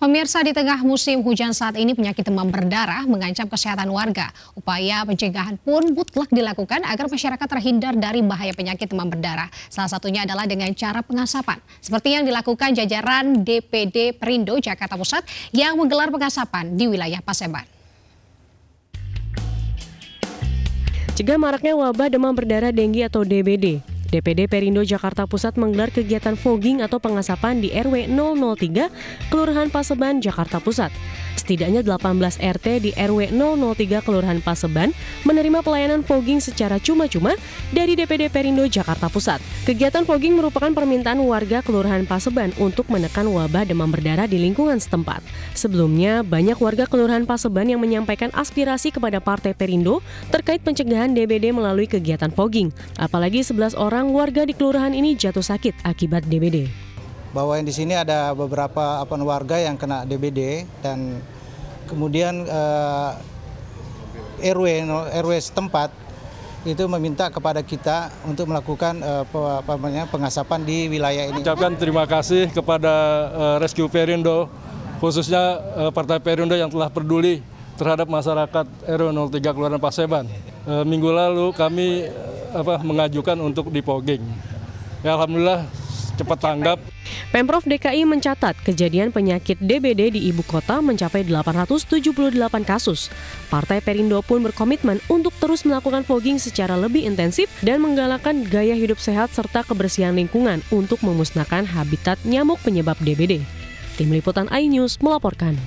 Pemirsa, di tengah musim hujan saat ini penyakit demam berdarah mengancam kesehatan warga. Upaya pencegahan pun mutlak dilakukan agar masyarakat terhindar dari bahaya penyakit demam berdarah. Salah satunya adalah dengan cara pengasapan. Seperti yang dilakukan jajaran DPD Perindo Jakarta Pusat yang menggelar pengasapan di wilayah Paseban. Cegah maraknya wabah demam berdarah denggi atau DBD. DPD Perindo Jakarta Pusat menggelar kegiatan fogging atau pengasapan di RW 003, Kelurahan Paseban, Jakarta Pusat. Setidaknya 18 RT di RW 003 Kelurahan Paseban menerima pelayanan fogging secara cuma-cuma dari DPD Perindo Jakarta Pusat. Kegiatan fogging merupakan permintaan warga Kelurahan Paseban untuk menekan wabah demam berdarah di lingkungan setempat. Sebelumnya, banyak warga Kelurahan Paseban yang menyampaikan aspirasi kepada Partai Perindo terkait pencegahan DBD melalui kegiatan fogging. Apalagi 11 orang warga di kelurahan ini jatuh sakit akibat DBD. Bahwa di sini ada beberapa warga yang kena DBD dan kemudian RW setempat itu meminta kepada kita untuk melakukan pengasapan di wilayah ini. Ucapkan terima kasih kepada Rescue Perindo, khususnya Partai Perindo yang telah peduli terhadap masyarakat RW 03 Kelurahan Paseban. Minggu lalu kami mengajukan untuk dipogging. Ya, alhamdulillah cepat tanggap. Pemprov DKI mencatat kejadian penyakit DBD di ibu kota mencapai 878 kasus. Partai Perindo pun berkomitmen untuk terus melakukan fogging secara lebih intensif dan menggalakkan gaya hidup sehat serta kebersihan lingkungan untuk memusnahkan habitat nyamuk penyebab DBD. Tim Liputan iNews melaporkan.